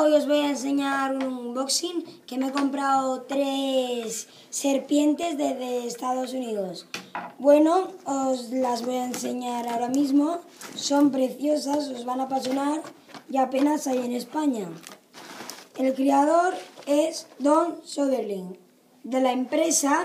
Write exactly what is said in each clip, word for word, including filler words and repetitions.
Hola, hoy os voy a enseñar un unboxing que me he comprado tres serpientes desde Estados Unidos. Bueno, os las voy a enseñar ahora mismo. Son preciosas, os van a apasionar y apenas hay en España. El creador es Don Soderling, de la empresa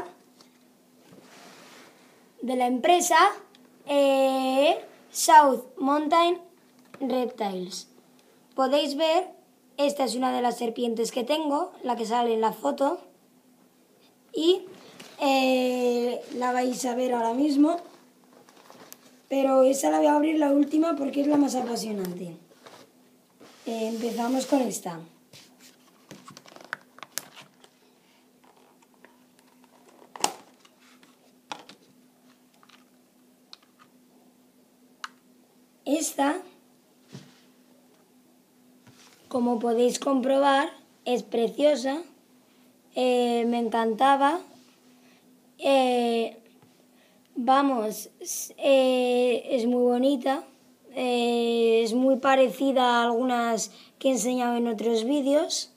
de la empresa eh, South Mountain Reptiles. Podéis ver, esta es una de las serpientes que tengo, la que sale en la foto, y eh, la vais a ver ahora mismo, pero esa la voy a abrir la última porque es la más apasionante. Eh, empezamos con esta. Esta, como podéis comprobar, es preciosa, eh, me encantaba, eh, vamos, eh, es muy bonita, eh, es muy parecida a algunas que he enseñado en otros vídeos.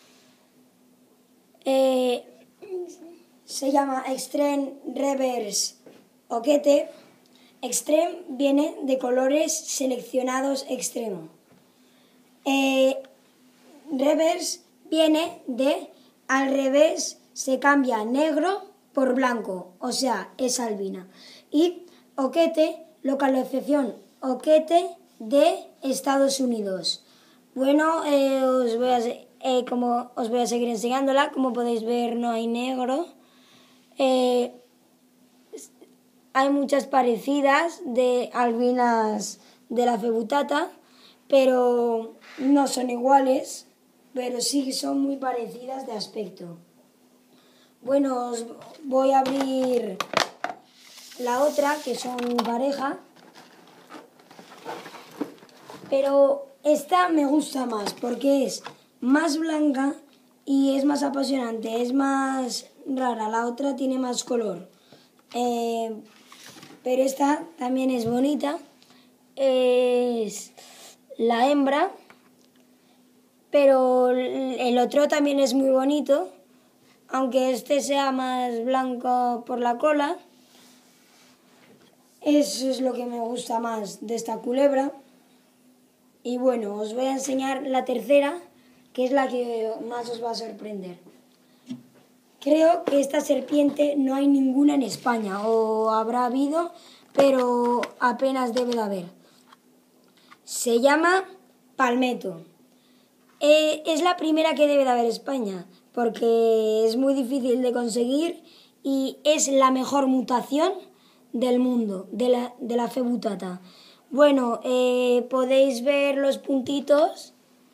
Eh, se llama Extreme Reverse Oquete. Extreme viene de colores seleccionados extremo. Eh, reverse viene de al revés, se cambia negro por blanco, o sea, es albina. Y oquete, localización oquete de Estados Unidos. Bueno, eh, os voy a, eh, como os voy a seguir enseñándola. Como podéis ver, no hay negro. Eh, hay muchas parecidas de albinas de la febutata, pero no son iguales, pero sí son muy parecidas de aspecto. Bueno, os voy a abrir la otra, que son pareja, pero esta me gusta más porque es más blanca y es más apasionante, es más rara. La otra tiene más color, eh, pero esta también es bonita. Es la hembra, pero el otro también es muy bonito, aunque este sea más blanco por la cola. Eso es lo que me gusta más de esta culebra. Y bueno, os voy a enseñar la tercera, que es la que más os va a sorprender. Creo que esta serpiente no hay ninguna en España, o habrá habido, pero apenas debe de haber. Se llama palmetto. Eh, es la primera que debe de haber en España, porque es muy difícil de conseguir y es la mejor mutación del mundo, de la, de la febutata. Bueno, eh, podéis ver los puntitos.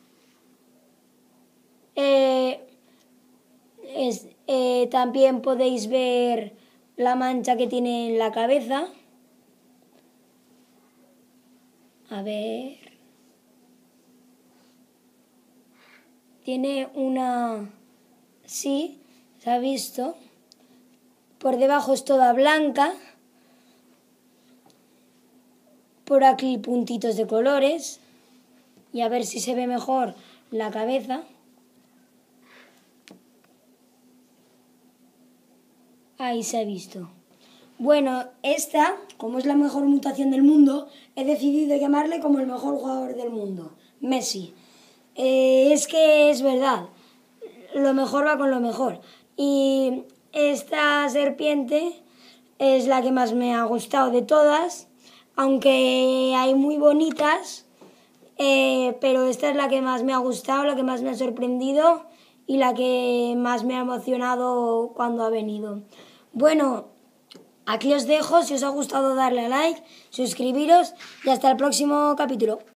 Eh, es, eh, también podéis ver la mancha que tiene en la cabeza. A ver. Tiene una... Sí, se ha visto. Por debajo es toda blanca. Por aquí puntitos de colores. Y a ver si se ve mejor la cabeza. Ahí se ha visto. Bueno, esta, como es la mejor mutación del mundo, he decidido llamarle como el mejor jugador del mundo, Messi. Eh, es que es verdad, lo mejor va con lo mejor. Y esta serpiente es la que más me ha gustado de todas, aunque hay muy bonitas, eh, pero esta es la que más me ha gustado, la que más me ha sorprendido y la que más me ha emocionado cuando ha venido. Bueno, aquí os dejo. Si os ha gustado, darle a like, suscribiros y hasta el próximo capítulo.